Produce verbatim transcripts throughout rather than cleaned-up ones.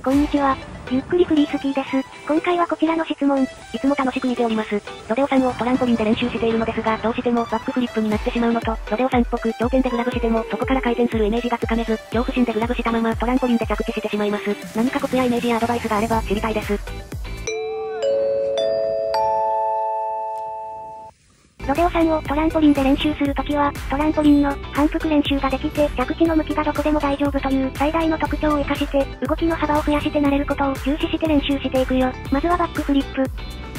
こんにちは。ゆっくりフリースキーです。今回はこちらの質問。 いつも楽しく見ております。ロデオさんをトランポリンで練習しているのですが、どうしてもバックフリップになってしまうのと、ロデオさんっぽく頂点でグラブしても、そこから回転するイメージがつかめず、恐怖心でグラブしたままトランポリンで着地してしまいます。何かコツやイメージやアドバイスがあれば知りたいです。 ロデオさんをトランポリンで練習するときは、トランポリンの反復練習ができて、着地の向きがどこでも大丈夫という最大の特徴を活かして、動きの幅を増やして慣れることを重視して練習していくよ。まずはバックフリップ。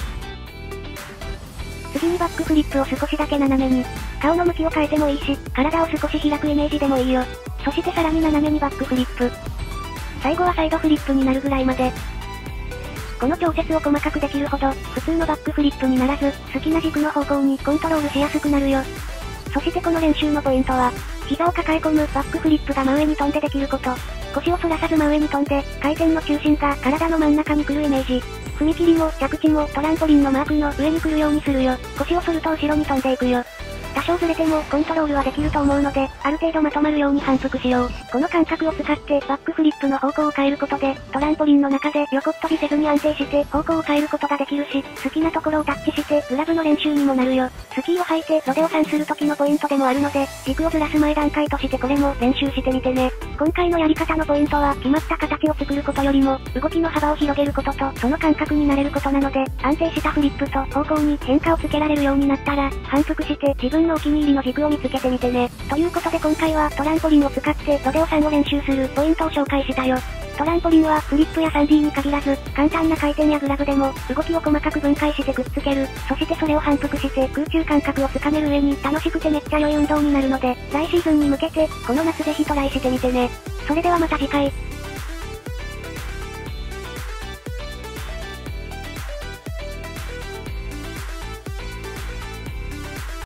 次にバックフリップを少しだけ斜めに。顔の向きを変えてもいいし、体を少し開くイメージでもいいよ。そしてさらに斜めにバックフリップ。最後はサイドフリップになるぐらいまで。この調節を細かくできるほど、普通のバックフリップにならず、好きな軸の方向にコントロールしやすくなるよ。そしてこの練習のポイントは、膝を抱え込むバックフリップが真上に飛んでできること。腰を反らさず真上に飛んで、回転の中心が体の真ん中に来るイメージ。踏み切りも着地もトランポリンのマークの上に来るようにするよ。腰を反ると後ろに飛んでいくよ。多少ずれてもコントロールはできると思うので、ある程度まとまるように反復しよう。この感覚を使ってバックフリップの方向を変えることで、トランポリンの中で横っ飛びせずに安定して方向を変えることができるし、好きなところをタッチしてグラブの練習にもなるよ。スキーを履いてロデオさんする時のポイントでもあるので、軸をずらす前段階としてこれも練習してみてね。今回のやり方のポイントは決まった形を作ることよりも、動きの幅を広げることとその感覚になれることなので、安定したフリップと方向に変化をつけられるようになったら、反復して自分のお気に入りの軸を見つけてみてね。ということで今回はトランポリンを使ってロデオさんを練習するポイントを紹介したよ。トランポリンはフリップや スリーディー に限らず、簡単な回転やグラブでも動きを細かく分解してくっつける。そしてそれを反復して空中感覚をつかめる上に楽しくてめっちゃ良い運動になるので、来シーズンに向けてこの夏ぜひトライしてみてね。それではまた次回。